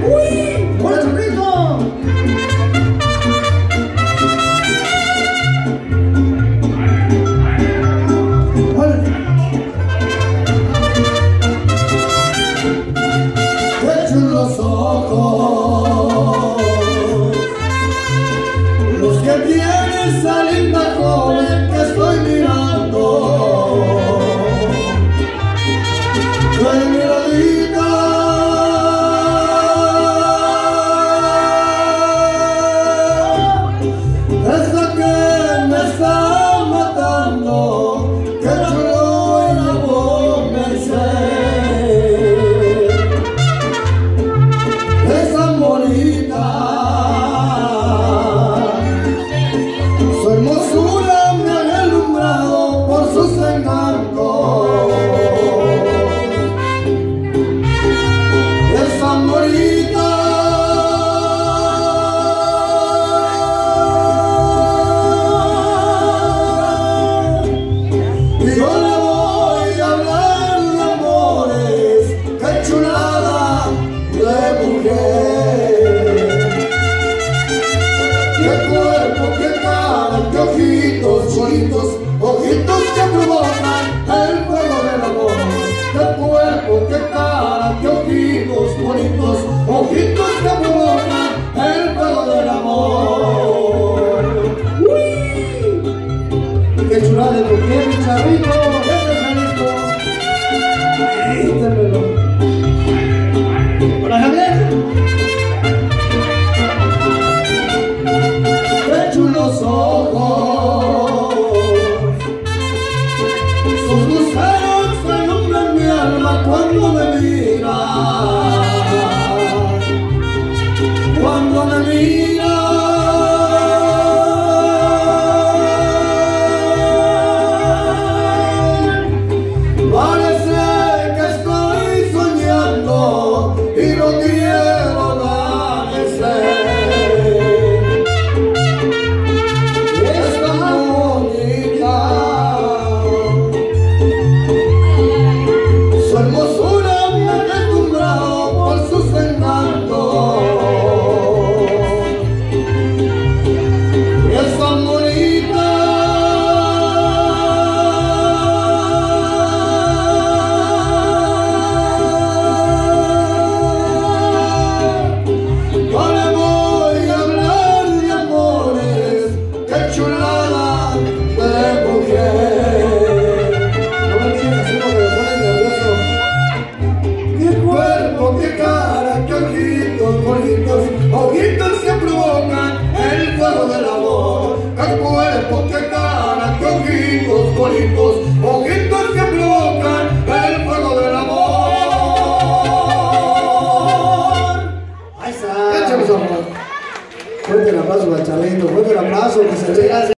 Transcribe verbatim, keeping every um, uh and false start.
¡Uy! ¡Hola, Chorrito! Te echo los ojos, los que tienes esa linda joven que estoy mirando. Tu miradita es la que me está matando, que chulo y la voz me sé. Es tan bonita, su hermosura me ha alumbrado por sus encantos. Es tan bonita, y yo le voy a hablar de amores, qué chulada de mujer. Qué cuerpo, qué cara, qué ojitos bonitos, ojitos que provocan el fuego del amor. Qué cuerpo, qué cara, qué ojitos bonitos, ojitos que provocan el fuego del amor. ¡Uy! ¡Qué chulada de mujer, mi Charrito! ¡Este Jalisco! ¡Vítemelo! ¡Hola, Javier! Te echo los ojos, sus luceros que alumbran mi alma cuando me miran, cuando me miran. Parece que estoy soñando y no quiero amanecer. Es tan bonita, su hermosura me ha deslumbrado por sus encantos. Es tan bonita, yo le voy a hablar de amores, qué chulada de mujer. No me mires así porque me pones nervioso. Qué cuerpo, qué cara, qué ojitos bonitos, ojitos que provocan el fuego del amor. Qué cuerpo, qué cara, qué ojitos bonitos, ojitos que provocan el fuego del amor. Ahí está. Échame su amor. Fuerte el aplauso para Charrito, fuerte el aplauso que se vea.